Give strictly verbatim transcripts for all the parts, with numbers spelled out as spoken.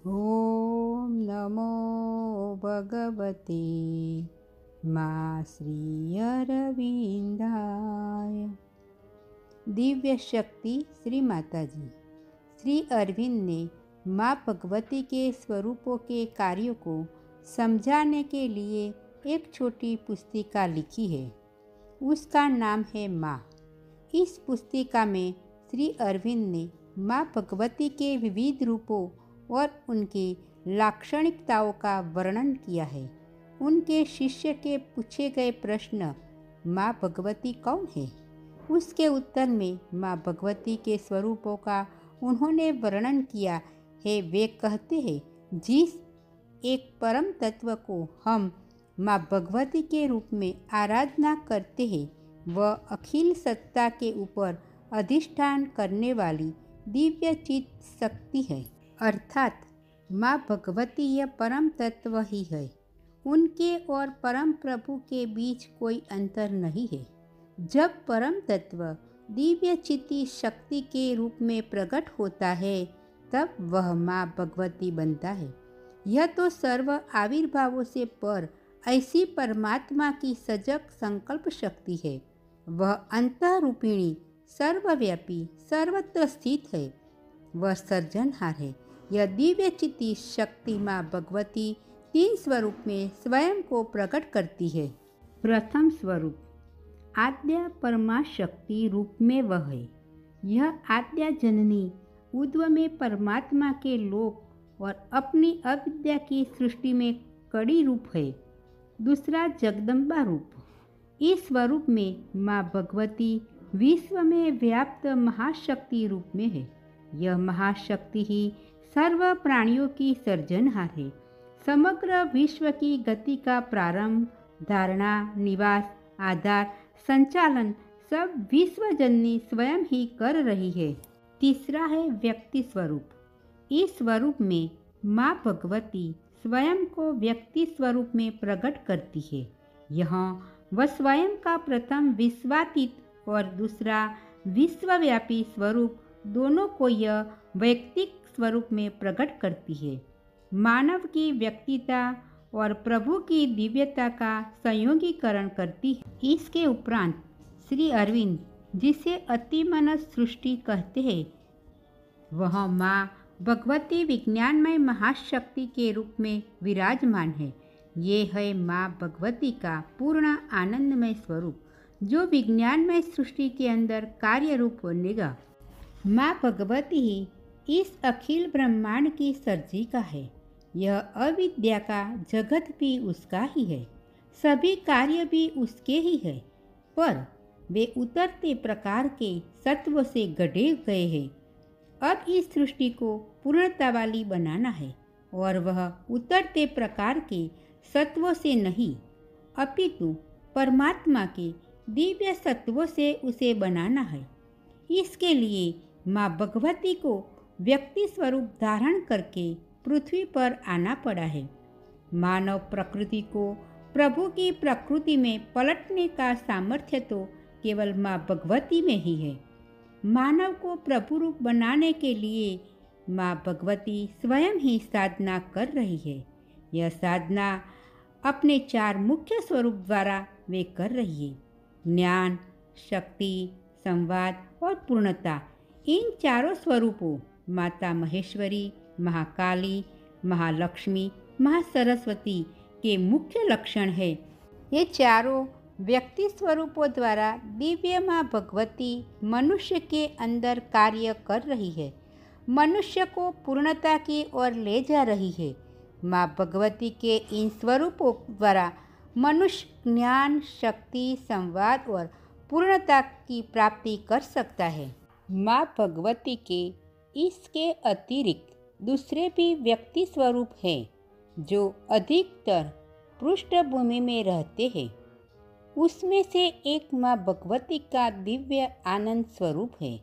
ओम नमो भगवते माँ श्री अरविंदाय। दिव्य शक्ति श्री माता जी। श्री अरविंद ने माँ भगवती के स्वरूपों के कार्यों को समझाने के लिए एक छोटी पुस्तिका लिखी है। उसका नाम है माँ। इस पुस्तिका में श्री अरविंद ने माँ भगवती के विविध रूपों और उनकी लाक्षणिकताओं का वर्णन किया है। उनके शिष्य के पूछे गए प्रश्न माँ भगवती कौन है, उसके उत्तर में माँ भगवती के स्वरूपों का उन्होंने वर्णन किया है। वे कहते हैं, जिस एक परम तत्व को हम माँ भगवती के रूप में आराधना करते हैं, वह अखिल सत्ता के ऊपर अधिष्ठान करने वाली दिव्य चित्त शक्ति है। अर्थात माँ भगवती यह परम तत्व ही है। उनके और परम प्रभु के बीच कोई अंतर नहीं है। जब परम तत्व दिव्य चित्ती शक्ति के रूप में प्रकट होता है, तब वह माँ भगवती बनता है। यह तो सर्व आविर्भावों से पर ऐसी परमात्मा की सजग संकल्प शक्ति है। वह अंतःरूपिणी, सर्वव्यापी, सर्वत्र स्थित है। वह सर्जनहार है। यह दिव्य चित्ती शक्ति माँ भगवती तीन स्वरूप में स्वयं को प्रकट करती है। प्रथम स्वरूप आद्या परमाशक्ति रूप में वह है। यह आद्या जननी ऊर्ध्व में परमात्मा के लोक और अपनी अविद्या की सृष्टि में कड़ी रूप है। दूसरा जगदम्बा रूप। इस स्वरूप में माँ भगवती विश्व में व्याप्त महाशक्ति रूप में है। यह महाशक्ति ही सर्व प्राणियों की सर्जनहार है। समग्र विश्व की गति का प्रारंभ, धारणा, निवास, आधार, संचालन सब विश्वजननी स्वयं ही कर रही है। तीसरा है व्यक्ति स्वरूप। इस स्वरूप में माँ भगवती स्वयं को व्यक्ति स्वरूप में प्रकट करती है। यहाँ वह स्वयं का प्रथम विश्वातीत और दूसरा विश्वव्यापी स्वरूप दोनों को यह वैयक्तिक स्वरूप में प्रकट करती है। मानव की व्यक्तिता और प्रभु की दिव्यता का संयोगीकरण करती है। इसके उपरांत श्री अरविंद, जिसे अतिमनस सृष्टि कहते हैं, वह माँ भगवती विज्ञानमय महाशक्ति के रूप में विराजमान है। ये है माँ भगवती का पूर्ण आनंदमय स्वरूप, जो विज्ञानमय सृष्टि के अंदर कार्य रूप बनेगा। माँ भगवती ही इस अखिल ब्रह्मांड की सर्जिका है। यह अविद्या का जगत भी उसका ही है, सभी कार्य भी उसके ही है, पर वे उतरते प्रकार के सत्व से गढ़े गए हैं। अब इस सृष्टि को पूर्णता वाली बनाना है, और वह उतरते प्रकार के सत्वों से नहीं, अपितु परमात्मा के दिव्य सत्वों से उसे बनाना है। इसके लिए माँ भगवती को व्यक्ति स्वरूप धारण करके पृथ्वी पर आना पड़ा है। मानव प्रकृति को प्रभु की प्रकृति में पलटने का सामर्थ्य तो केवल माँ भगवती में ही है। मानव को प्रभु रूप बनाने के लिए माँ भगवती स्वयं ही साधना कर रही है। यह साधना अपने चार मुख्य स्वरूप द्वारा वे कर रही है। ज्ञान, शक्ति, संवाद और पूर्णता। इन चारों स्वरूपों माता महेश्वरी, महाकाली, महालक्ष्मी, महासरस्वती के मुख्य लक्षण है। ये चारों व्यक्ति स्वरूपों द्वारा दिव्य माँ भगवती मनुष्य के अंदर कार्य कर रही है, मनुष्य को पूर्णता की ओर ले जा रही है। माँ भगवती के इन स्वरूपों द्वारा मनुष्य ज्ञान, शक्ति, संवाद और पूर्णता की प्राप्ति कर सकता है। माँ भगवती के इसके अतिरिक्त दूसरे भी व्यक्ति स्वरूप हैं, जो अधिकतर पृष्ठभूमि में रहते हैं। उसमें से एक माँ भगवती का दिव्य आनंद स्वरूप है,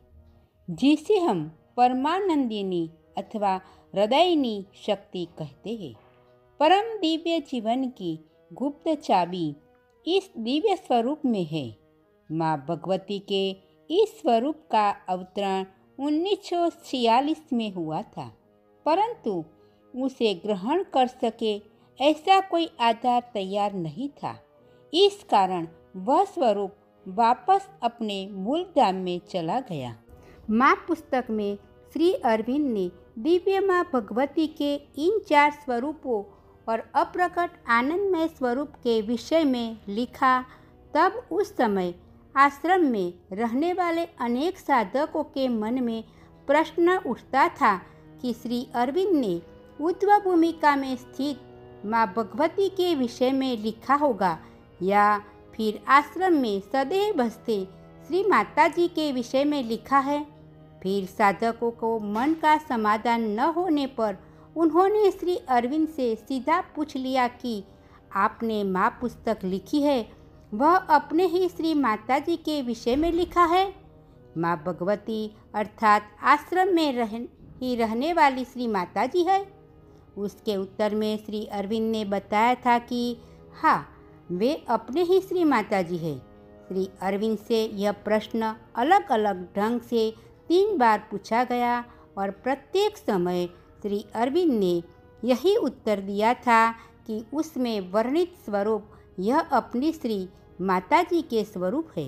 जिसे हम परमानंदिनी अथवा हृदयिनी शक्ति कहते हैं। परम दिव्य जीवन की गुप्त चाबी इस दिव्य स्वरूप में है। माँ भगवती के इस स्वरूप का अवतरण उन्नीस सौ छियालीस में हुआ था, परंतु उसे ग्रहण कर सके ऐसा कोई आधार तैयार नहीं था। इस कारण वह स्वरूप वापस अपने मूल धाम में चला गया। माँ पुस्तक में श्री अरविंद ने दिव्य माँ भगवती के इन चार स्वरूपों और अप्रकट आनंदमय स्वरूप के विषय में लिखा। तब उस समय आश्रम में रहने वाले अनेक साधकों के मन में प्रश्न उठता था कि श्री अरविंद ने ऊर्ध्व भूमिका में स्थित माँ भगवती के विषय में लिखा होगा या फिर आश्रम में सदैव बसते श्री माता जी के विषय में लिखा है। फिर साधकों को मन का समाधान न होने पर उन्होंने श्री अरविंद से सीधा पूछ लिया कि आपने माँ पुस्तक लिखी है, वह अपने ही श्री माता जी के विषय में लिखा है? माँ भगवती अर्थात आश्रम में रह ही रहने वाली श्री माता जी है? उसके उत्तर में श्री अरविंद ने बताया था कि हाँ, वे अपने ही श्री माता जी है। श्री अरविंद से यह प्रश्न अलग अलग ढंग से तीन बार पूछा गया और प्रत्येक समय श्री अरविंद ने यही उत्तर दिया था कि उसमें वर्णित स्वरूप यह अपनी श्री माता जी के स्वरूप है।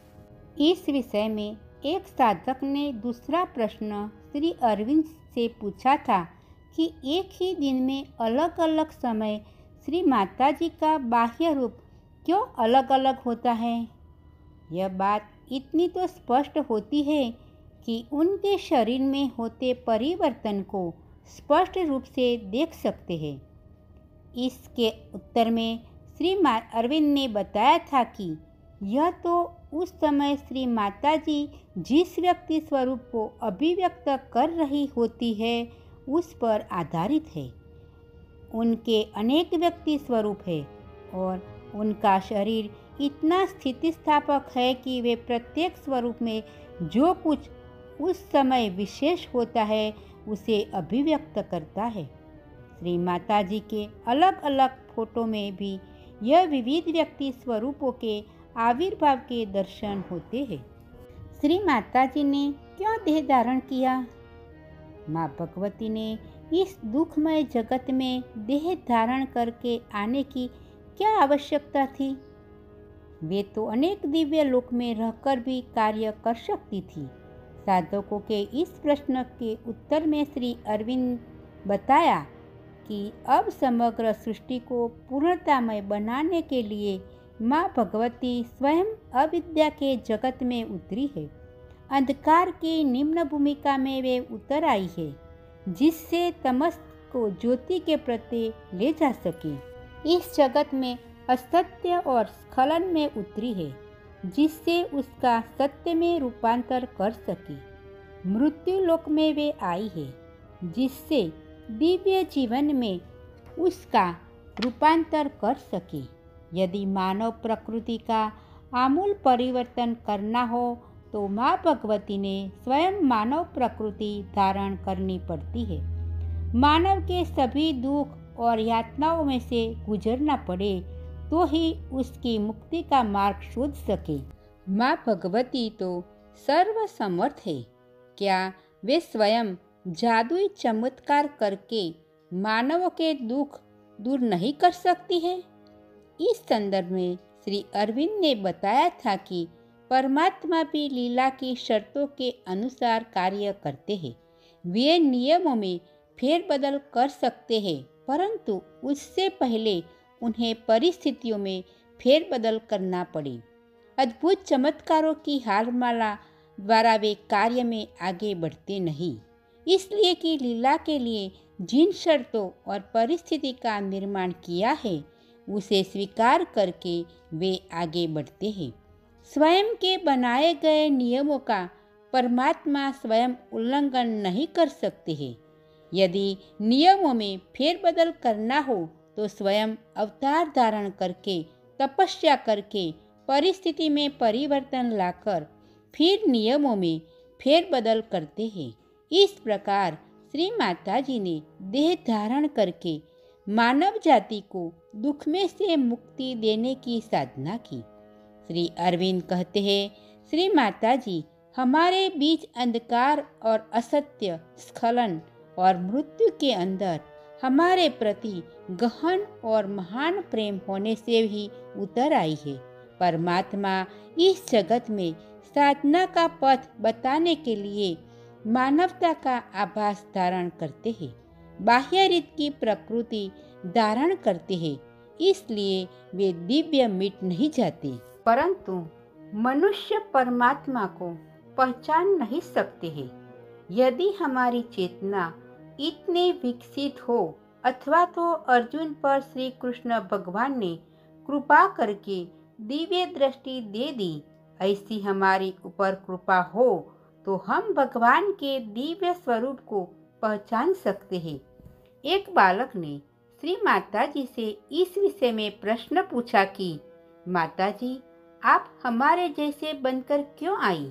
इस विषय में एक साधक ने दूसरा प्रश्न श्री अरविंद से पूछा था कि एक ही दिन में अलग अलग समय श्री माता जी का बाह्य रूप क्यों अलग अलग होता है? यह बात इतनी तो स्पष्ट होती है कि उनके शरीर में होते परिवर्तन को स्पष्ट रूप से देख सकते हैं। इसके उत्तर में श्री अरविंद ने बताया था कि यह तो उस समय श्री माता जी जिस व्यक्ति स्वरूप को अभिव्यक्त कर रही होती है उस पर आधारित है। उनके अनेक व्यक्ति स्वरूप है और उनका शरीर इतना स्थितिस्थापक है कि वे प्रत्येक स्वरूप में जो कुछ उस समय विशेष होता है उसे अभिव्यक्त करता है। श्री माता जी के अलग अलग फोटो में भी यह विविध व्यक्ति स्वरूपों के आविर्भाव के दर्शन होते हैं। श्री माता जी ने क्यों देह धारण किया? माँ भगवती ने इस दुखमय जगत में देह धारण करके आने की क्या आवश्यकता थी? वे तो अनेक दिव्य लोक में रहकर भी कार्य कर सकती थी। साधकों के इस प्रश्न के उत्तर में श्री अरविंद बताया कि अब समग्र सृष्टि को पूर्णतामय बनाने के लिए माँ भगवती स्वयं अविद्या के जगत में उतरी है। अंधकार की निम्न भूमिका में वे उतर आई है जिससे तमस को ज्योति के प्रति ले जा सके। इस जगत में असत्य और स्खलन में उतरी है जिससे उसका सत्य में रूपांतर कर सके। मृत्यु लोक में वे आई है जिससे दिव्य जीवन में उसका रूपांतर कर सके। यदि मानव प्रकृति का आमूल परिवर्तन करना हो तो माँ भगवती ने स्वयं मानव प्रकृति धारण करनी पड़ती है। मानव के सभी दुख और यातनाओं में से गुजरना पड़े तो ही उसकी मुक्ति का मार्ग शोध सके। माँ भगवती तो सर्वसमर्थ है। क्या वे स्वयं जादुई चमत्कार करके मानवों के दुख दूर नहीं कर सकती है? इस संदर्भ में श्री अरविंद ने बताया था कि परमात्मा भी लीला की शर्तों के अनुसार कार्य करते हैं। वे नियमों में फेरबदल कर सकते हैं परंतु उससे पहले उन्हें परिस्थितियों में फेरबदल करना पड़े। अद्भुत चमत्कारों की हारमाला द्वारा वे कार्य में आगे बढ़ते नहीं, इसलिए कि लीला के लिए जिन शर्तों और परिस्थिति का निर्माण किया है उसे स्वीकार करके वे आगे बढ़ते हैं। स्वयं के बनाए गए नियमों का परमात्मा स्वयं उल्लंघन नहीं कर सकते हैं। यदि नियमों में फेरबदल करना हो तो स्वयं अवतार धारण करके तपस्या करके परिस्थिति में परिवर्तन लाकर फिर नियमों में फेरबदल करते हैं। इस प्रकार श्री माता जी ने देह धारण करके मानव जाति को दुख में से मुक्ति देने की साधना की। श्री अरविंद कहते हैं, श्री माता जी हमारे बीच अंधकार और असत्य, स्खलन और मृत्यु के अंदर हमारे प्रति गहन और महान प्रेम होने से ही उतर आई है। परमात्मा इस जगत में साधना का पथ बताने के लिए मानवता का आभास धारण करते हैं, बाह्य रीत की प्रकृति धारण करते हैं, इसलिए वे दिव्य मिट नहीं जाते। परंतु मनुष्य परमात्मा को पहचान नहीं सकते हैं। यदि हमारी चेतना इतनी विकसित हो अथवा तो अर्जुन पर श्री कृष्ण भगवान ने कृपा करके दिव्य दृष्टि दे दी, ऐसी हमारी ऊपर कृपा हो तो हम भगवान के दिव्य स्वरूप को पहचान सकते हैं। एक बालक ने श्री माता जी से इस विषय में प्रश्न पूछा कि माता जी, आप हमारे जैसे बनकर क्यों आई?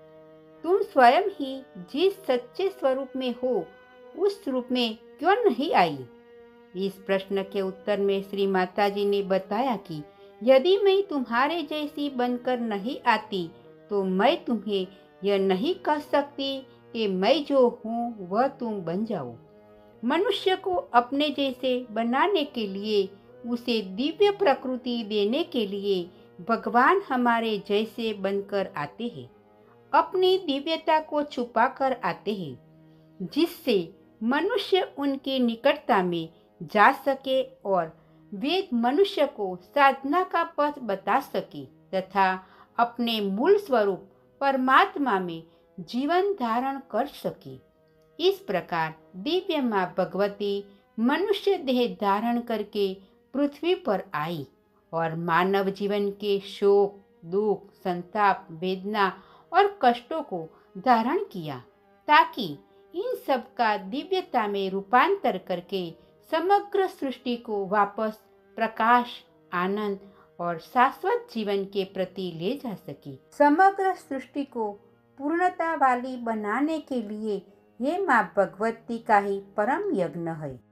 तुम स्वयं ही जिस सच्चे स्वरूप में हो उस रूप में क्यों नहीं आई? इस प्रश्न के उत्तर में श्री माता जी ने बताया कि यदि मैं तुम्हारे जैसी बनकर नहीं आती तो मैं तुम्हें यह नहीं कह सकती कि मैं जो हूँ वह तुम बन जाओ। मनुष्य को अपने जैसे बनाने के लिए, उसे दिव्य प्रकृति देने के लिए भगवान हमारे जैसे बनकर आते हैं, अपनी दिव्यता को छुपा कर आते हैं, जिससे मनुष्य उनकी निकटता में जा सके और वे मनुष्य को साधना का पथ बता सके तथा अपने मूल स्वरूप परमात्मा में जीवन धारण कर सके। इस प्रकार दिव्य माँ भगवती मनुष्य देह धारण करके पृथ्वी पर आई और मानव जीवन के शोक, दुख, संताप, वेदना और कष्टों को धारण किया, ताकि इन सब का दिव्यता में रूपांतर करके समग्र सृष्टि को वापस प्रकाश, आनंद और शाश्वत जीवन के प्रति ले जा सके। समग्र सृष्टि को पूर्णता वाली बनाने के लिए ये माँ भगवती का ही परम यज्ञ है।